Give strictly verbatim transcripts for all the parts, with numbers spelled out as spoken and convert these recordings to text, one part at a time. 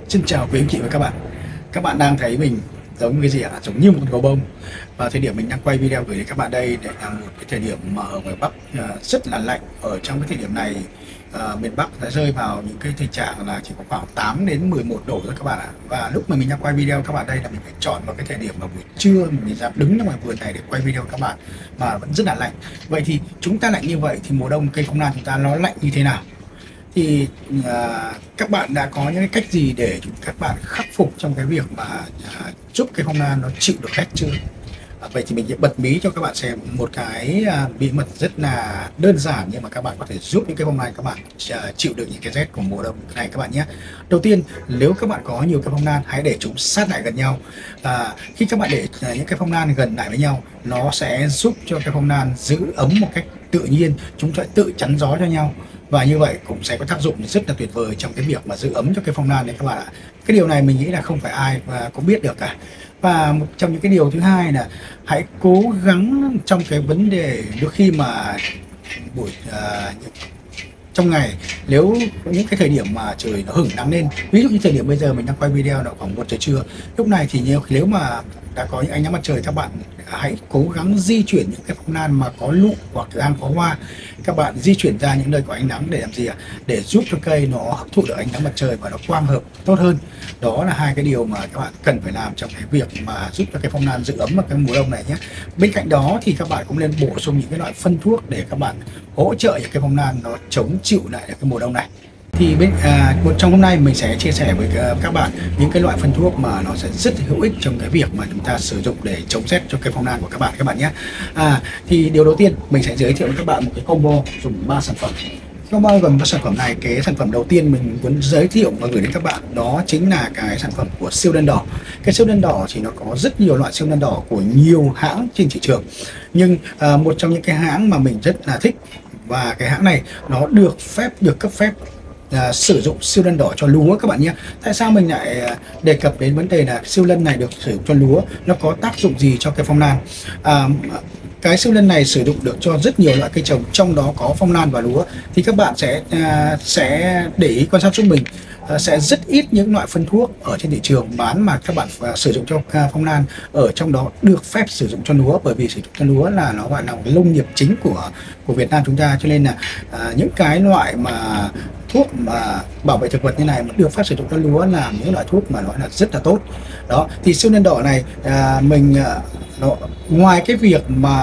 Xin chào quý anh chị và các bạn. Các bạn đang thấy mình giống như cái gì ạ? Giống như một gấu bông. Và thời điểm mình đang quay video gửi đến các bạn đây để là một cái thời điểm mà ở ngoài Bắc rất là lạnh. Ở trong cái thời điểm này à, miền Bắc đã rơi vào những cái tình trạng là chỉ có khoảng tám đến mười một độ thôi các bạn ạ. Và lúc mà mình đang quay video các bạn đây là mình phải chọn vào cái thời điểm mà buổi trưa mình dám đứng ra ngoài vườn này để quay video các bạn mà vẫn rất là lạnh. Vậy thì chúng ta lạnh như vậy thì mùa đông cây phong lan chúng ta nó lạnh như thế nào? Thì à, các bạn đã có những cái cách gì để chúng các bạn khắc phục trong cái việc mà à, giúp cái phong lan nó chịu được rét chưa? À, vậy thì mình sẽ bật mí cho các bạn xem một cái à, bí mật rất là đơn giản nhưng mà các bạn có thể giúp những cái phong lan các bạn à, chịu được những cái rét của mùa đông này các bạn nhé. Đầu tiên, nếu các bạn có nhiều cái phong lan, hãy để chúng sát lại gần nhau. À, khi các bạn để à, những cái phong lan gần lại với nhau, nó sẽ giúp cho cái phong lan giữ ấm một cách tự nhiên, chúng sẽ tự chắn gió cho nhau. Và như vậy cũng sẽ có tác dụng rất là tuyệt vời trong cái việc mà giữ ấm cho cái phong lan đấy các bạn ạ. Cái điều này mình nghĩ là không phải ai cũng biết được cả. Và một trong những cái điều thứ hai là hãy cố gắng trong cái vấn đề đôi khi mà buổi uh, trong ngày, nếu những cái thời điểm mà trời nó hửng nắng lên, ví dụ như thời điểm bây giờ mình đang quay video là khoảng một giờ trưa, lúc này thì nếu, nếu mà đã có những ánh nắng mặt trời, các bạn hãy cố gắng di chuyển những cái phong lan mà có lụ hoặc đang có hoa, các bạn di chuyển ra những nơi có ánh nắng để làm gì ạ? Để giúp cho cây nó hấp thụ được ánh nắng mặt trời và nó quang hợp tốt hơn. Đó là hai cái điều mà các bạn cần phải làm trong cái việc mà giúp cho cái phong lan giữ ấm vào cái mùa đông này nhé. Bên cạnh đó thì các bạn cũng nên bổ sung những cái loại phân thuốc để các bạn hỗ trợ những cái phong lan nó chống chịu lại cái mùa đông này. Thì bên à, một trong hôm nay mình sẽ chia sẻ với các bạn những cái loại phân thuốc mà nó sẽ rất hữu ích trong cái việc mà chúng ta sử dụng để chống rét cho cây phong lan của các bạn các bạn nhé. À, thì điều đầu tiên mình sẽ giới thiệu với các bạn một cái combo dùng ba sản phẩm. Combo gồm ba sản phẩm này, cái sản phẩm đầu tiên mình muốn giới thiệu và gửi đến các bạn đó chính là cái sản phẩm của siêu đen đỏ. Cái siêu đen đỏ thì nó có rất nhiều loại siêu đen đỏ của nhiều hãng trên thị trường, nhưng à, một trong những cái hãng mà mình rất là thích và cái hãng này nó được phép được cấp phép À, sử dụng siêu lân đỏ cho lúa các bạn nhé. Tại sao mình lại à, đề cập đến vấn đề là siêu lân này được sử dụng cho lúa, nó có tác dụng gì cho cây phong lan? À, cái siêu lân này sử dụng được cho rất nhiều loại cây trồng, trong đó có phong lan và lúa. Thì các bạn sẽ à, sẽ để ý quan sát giúp mình, à, sẽ rất ít những loại phân thuốc ở trên thị trường bán mà các bạn à, sử dụng cho à, phong lan ở trong đó được phép sử dụng cho lúa, bởi vì sử dụng cho lúa là nó gọi là cái nông nghiệp chính của của Việt Nam chúng ta, cho nên là à, những cái loại mà thuốc mà bảo vệ thực vật như này mà được phép sử dụng cho lúa là những loại thuốc mà nói là rất là tốt. Đó thì siêu nhân đỏ này à, mình à, nó, ngoài cái việc mà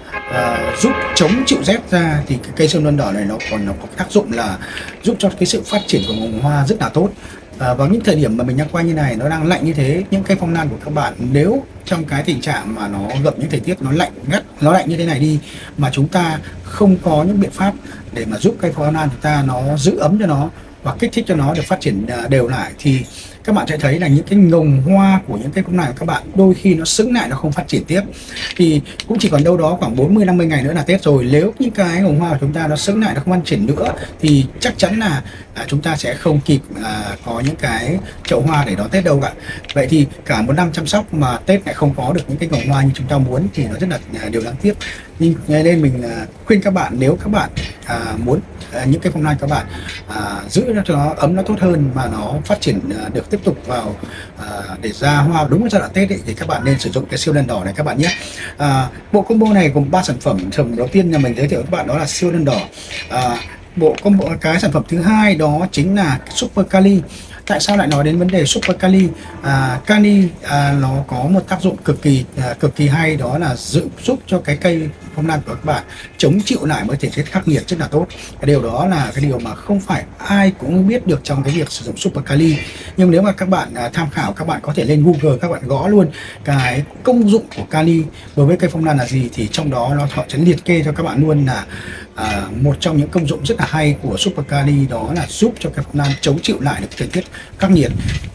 à, giúp chống chịu rét ra thì cái cây siêu nhân đỏ này nó còn nó có tác dụng là giúp cho cái sự phát triển của vườn hoa rất là tốt. À, vào những thời điểm mà mình đang quay như này, nó đang lạnh như thế, những cây phong lan của các bạn nếu trong cái tình trạng mà nó gặp những thời tiết nó lạnh ngắt, nó lạnh như thế này đi mà chúng ta không có những biện pháp để mà giúp cây phong lan chúng ta nó giữ ấm cho nó và kích thích cho nó được phát triển đều lại, thì các bạn sẽ thấy là những cái ngồng hoa của những cây phong lan của các bạn đôi khi nó sững lại, nó không phát triển tiếp. Thì cũng chỉ còn đâu đó khoảng bốn mươi năm mươi ngày nữa là Tết rồi, nếu những cái ngồng hoa của chúng ta nó sững lại, nó không phát triển nữa thì chắc chắn là à, chúng ta sẽ không kịp à, có những cái chậu hoa để đón Tết đâu cả. Vậy thì cả một năm chăm sóc mà Tết lại không có được những cái ngồng hoa như chúng ta muốn thì nó rất là à, điều đáng tiếc. Nhưng nên mình à, khuyên các bạn, nếu các bạn à, muốn à, những cái phong lan các bạn à, giữ cho nó ấm, nó tốt hơn mà nó phát triển à, được tiếp tục vào à, để ra hoa đúng giai đoạn Tết ấy, thì các bạn nên sử dụng cái siêu đen đỏ này các bạn nhé. À, bộ combo này gồm ba sản phẩm. Sản phẩm đầu tiên là mình giới thiệu với các bạn đó là siêu đen đỏ. À, bộ combo cái sản phẩm thứ hai đó chính là Super Kali. Tại sao lại nói đến vấn đề Super Kali? À, Kali à, nó có một tác dụng cực kỳ à, cực kỳ hay, đó là giữ giúp cho cái cây phong lan của các bạn chống chịu lại với thể tiết khắc nghiệt rất là tốt. Cái điều đó là cái điều mà không phải ai cũng biết được trong cái việc sử dụng Super Kali. Nhưng nếu mà các bạn à, tham khảo, các bạn có thể lên Google, các bạn gõ luôn cái công dụng của Kali đối với cây phong lan là gì, thì trong đó nó họ sẽ liệt kê cho các bạn luôn là à, một trong những công dụng rất là hay của Super Kali đó là giúp cho cây phong lan chống chịu lại được thời tiết khắc nghiệt.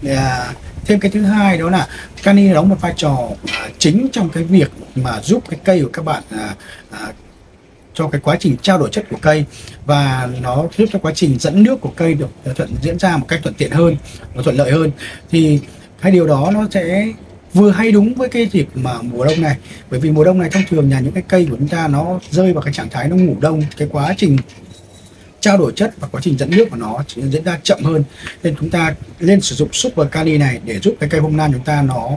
À, thêm cái thứ hai đó là Kali đóng một vai trò à, chính trong cái việc mà giúp cái cây của các bạn à, à, cho cái quá trình trao đổi chất của cây, và nó giúp cho quá trình dẫn nước của cây được thuận diễn ra một cách thuận tiện hơn, nó thuận lợi hơn. Thì hai điều đó nó sẽ vừa hay đúng với cái dịp mà mùa đông này, bởi vì mùa đông này thông thường là những cái cây của chúng ta nó rơi vào cái trạng thái nó ngủ đông, cái quá trình trao đổi chất và quá trình dẫn nước của nó diễn ra chậm hơn, nên chúng ta nên sử dụng Super Kali này để giúp cái cây phong lan chúng ta nó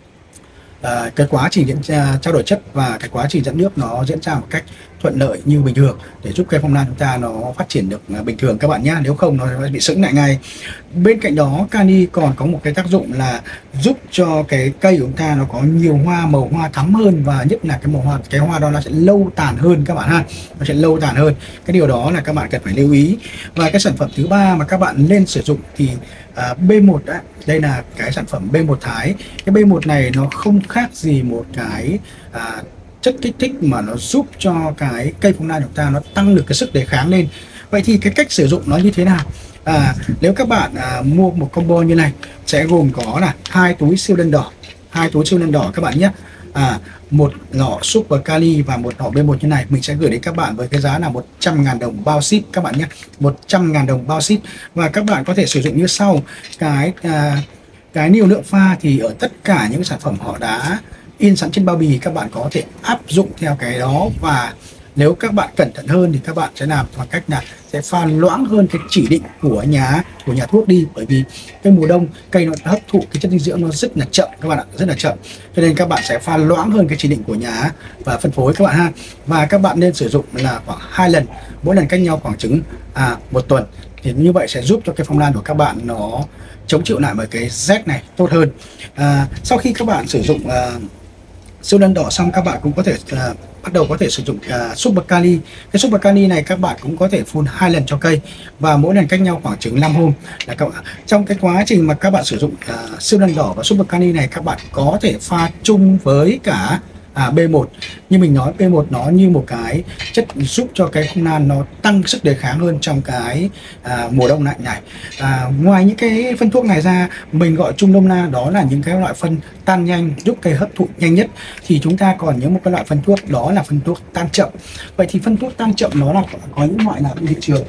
À, cái quá trình diễn ra trao đổi chất và cái quá trình dẫn nước nó diễn ra một cách thuận lợi như bình thường để giúp cây phong lan chúng ta nó phát triển được bình thường các bạn nhé, nếu không nó sẽ bị sững lại ngay. Bên cạnh đó kali còn có một cái tác dụng là giúp cho cái cây của chúng ta nó có nhiều hoa, màu hoa thắm hơn, và nhất là cái màu hoa cái hoa đó nó sẽ lâu tàn hơn các bạn ha, nó sẽ lâu tàn hơn. Cái điều đó là các bạn cần phải lưu ý. Và cái sản phẩm thứ ba mà các bạn nên sử dụng thì à, B một đó, đây là cái sản phẩm B một Thái. Cái B một này nó không khác gì một cái à, chất kích thích mà nó giúp cho cái cây phong lan của chúng ta nó tăng được cái sức đề kháng lên. Vậy thì cái cách sử dụng nó như thế nào? À, nếu các bạn à, mua một combo như này sẽ gồm có là hai túi siêu đen đỏ, hai túi siêu đen đỏ các bạn nhé. À, một lọ Super Kali và một lọ B một như này mình sẽ gửi đến các bạn với cái giá là một trăm ngàn đồng bao ship các bạn nhé, một trăm ngàn đồng bao ship. Và các bạn có thể sử dụng như sau. Cái à, cái liều lượng pha thì ở tất cả những sản phẩm họ đã in sẵn trên bao bì, các bạn có thể áp dụng theo cái đó. Và nếu các bạn cẩn thận hơn thì các bạn sẽ làm bằng cách là sẽ pha loãng hơn cái chỉ định của nhà của nhà thuốc đi, bởi vì cái mùa đông cây nó hấp thụ cái chất dinh dưỡng nó rất là chậm các bạn ạ, rất là chậm, cho nên các bạn sẽ pha loãng hơn cái chỉ định của nhà và phân phối các bạn ha. Và các bạn nên sử dụng là khoảng hai lần, mỗi lần cách nhau khoảng chừng à, một tuần, thì như vậy sẽ giúp cho cái phong lan của các bạn nó chống chịu lại với cái rét này tốt hơn. À, sau khi các bạn sử dụng à, siêu đen đỏ xong, các bạn cũng có thể à, bắt đầu có thể sử dụng uh, Super Kali. Cái Super Kali này các bạn cũng có thể phun hai lần cho cây và mỗi lần cách nhau khoảng chừng năm hôm. Là các bạn, trong cái quá trình mà các bạn sử dụng uh, siêu đen đỏ và Super Kali này, các bạn có thể pha chung với cả à, B một. Như mình nói, B một nó như một cái chất giúp cho cái phong lan nó tăng sức đề kháng hơn trong cái à, mùa đông lạnh này. À, ngoài những cái phân thuốc này ra, mình gọi chung nôm na đó là những cái loại phân tan nhanh, giúp cây hấp thụ nhanh nhất. Thì chúng ta còn những một cái loại phân thuốc đó là phân thuốc tan chậm. Vậy thì phân thuốc tan chậm nó là có những loại nào trên thị trường?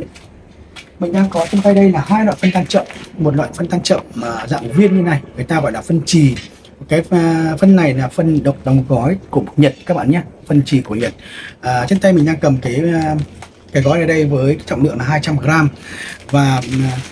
Mình đang có trong tay đây là hai loại phân tan chậm. Một loại phân tan chậm mà dạng viên như này, người ta gọi là phân chì. Cái phân này là phân độc đóng gói của Nhật các bạn nhé, phân chì của Nhật. À, trên tay mình đang cầm cái cái gói ở đây với trọng lượng là hai trăm gram. Và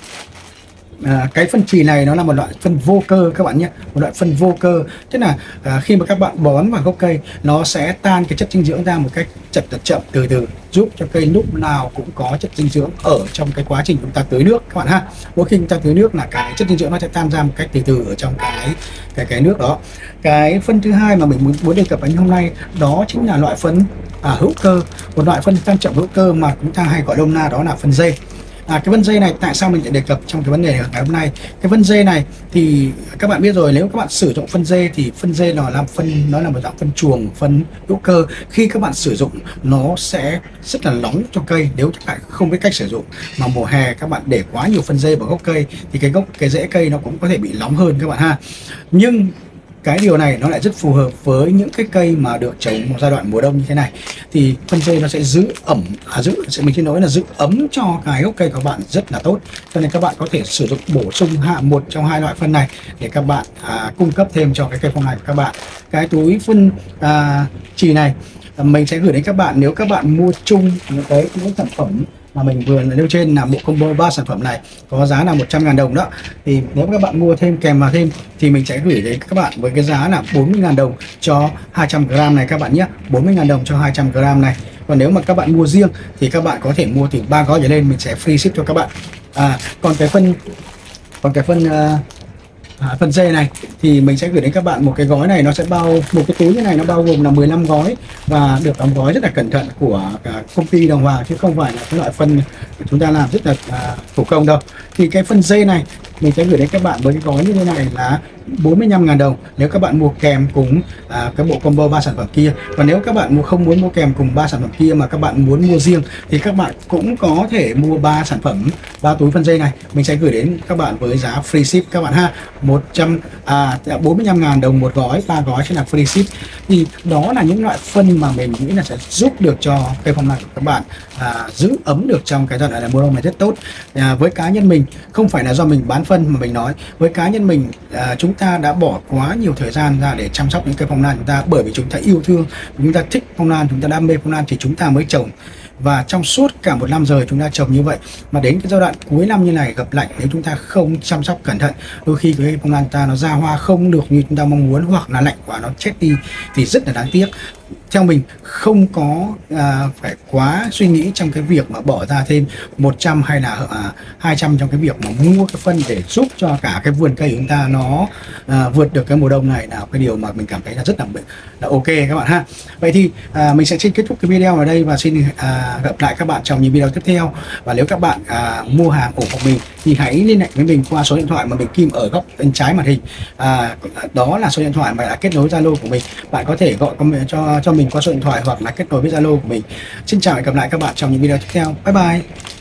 à, cái phân chì này nó là một loại phân vô cơ các bạn nhé, một loại phân vô cơ. Tức là à, khi mà các bạn bón vào gốc cây, nó sẽ tan cái chất dinh dưỡng ra một cách chậm chậm chậm từ từ, giúp cho cây lúc nào cũng có chất dinh dưỡng ở trong cái quá trình chúng ta tưới nước các bạn ha. Mỗi khi chúng ta tưới nước là cái chất dinh dưỡng nó sẽ tan ra một cách từ từ ở trong cái cái cái nước đó. Cái phân thứ hai mà mình muốn, muốn đề cập đến hôm nay đó chính là loại phân à, hữu cơ, một loại phân tan chậm hữu cơ mà chúng ta hay gọi nôm na đó là phân dây. À, cái phân dây này tại sao mình lại đề cập trong cái vấn đề ngày hôm nay? Cái phân dây này thì các bạn biết rồi, nếu các bạn sử dụng phân dây thì phân dây nó làm phân nó là một dạng phân chuồng, phân hữu cơ. Khi các bạn sử dụng nó sẽ rất là nóng cho cây nếu các bạn không biết cách sử dụng. Mà mùa hè các bạn để quá nhiều phân dây vào gốc cây thì cái gốc cái rễ cây nó cũng có thể bị nóng hơn các bạn ha. Nhưng cái điều này nó lại rất phù hợp với những cái cây mà được trồng một giai đoạn mùa đông như thế này, thì phân dây nó sẽ giữ ẩm, à, giữ mình xin nói là giữ ấm cho cái gốc cây của bạn rất là tốt. Cho nên các bạn có thể sử dụng bổ sung hạ một trong hai loại phân này để các bạn à, cung cấp thêm cho cái cây phong này của các bạn. Cái túi phân à, chì này mình sẽ gửi đến các bạn nếu các bạn mua chung những cái những sản phẩm mà mình vừa nêu trên, là bộ combo ba sản phẩm này có giá là một trăm ngàn đồng đó. Thì nếu các bạn mua thêm kèm vào thêm thì mình sẽ gửi đến các bạn với cái giá là bốn mươi ngàn đồng cho hai trăm gram này các bạn nhé, bốn mươi ngàn đồng cho hai trăm gram này. Còn nếu mà các bạn mua riêng thì các bạn có thể mua từ ba gói trở lên, mình sẽ free ship cho các bạn. À, còn cái phân còn cái phân uh, À, phần dây này thì mình sẽ gửi đến các bạn một cái gói này, nó sẽ bao một cái túi như này, nó bao gồm là mười lăm gói và được đóng gói rất là cẩn thận của cả công ty Đồng Hoàng, chứ không phải là cái loại phân chúng ta làm rất là à, thủ công đâu. Thì cái phân dây này mình sẽ gửi đến các bạn với cái gói như thế này là bốn mươi lăm ngàn đồng nếu các bạn mua kèm cùng à, cái bộ combo ba sản phẩm kia. Và nếu các bạn mua không muốn mua kèm cùng ba sản phẩm kia mà các bạn muốn mua riêng thì các bạn cũng có thể mua ba sản phẩm, ba túi phân dây này, mình sẽ gửi đến các bạn với giá free ship các bạn ha, một trăm bốn mươi lăm ngàn đồng một gói, ba gói sẽ là free ship. Thì đó là những loại phân mà mình nghĩ là sẽ giúp được cho cây phong lan của các bạn à, giữ ấm được trong cái giai đoạn này mùa đông này rất tốt. À, với cá nhân mình, không phải là do mình bán phân mà mình nói, với cá nhân mình à, chúng ta đã bỏ quá nhiều thời gian ra để chăm sóc những cây phong lan chúng ta, bởi vì chúng ta yêu thương, chúng ta thích phong lan, chúng ta đam mê phong lan thì chúng ta mới trồng. Và trong suốt cả một năm rồi chúng ta trồng như vậy, mà đến cái giai đoạn cuối năm như này gặp lạnh, nếu chúng ta không chăm sóc cẩn thận, đôi khi cái phong lan ta nó ra hoa không được như chúng ta mong muốn, hoặc là lạnh quá nó chết đi thì rất là đáng tiếc. Theo mình không có à, phải quá suy nghĩ trong cái việc mà bỏ ra thêm một trăm hay là à, hai trăm trong cái việc mà mua cái phân để giúp cho cả cái vườn cây của chúng ta nó à, vượt được cái mùa đông này, là cái điều mà mình cảm thấy là rất là là ok các bạn ha. Vậy thì à, mình sẽ xin kết thúc cái video ở đây và xin à, gặp lại các bạn trong những video tiếp theo. Và nếu các bạn à, mua hàng ủng hộ mình thì hãy liên hệ với mình qua số điện thoại mà mình kim ở góc bên trái màn hình. À, đó là số điện thoại mà đã kết nối Zalo của mình. Bạn có thể gọi cho cho mình qua số điện thoại hoặc là kết nối với Zalo của mình. Xin chào và hẹn gặp lại các bạn trong những video tiếp theo. Bye bye.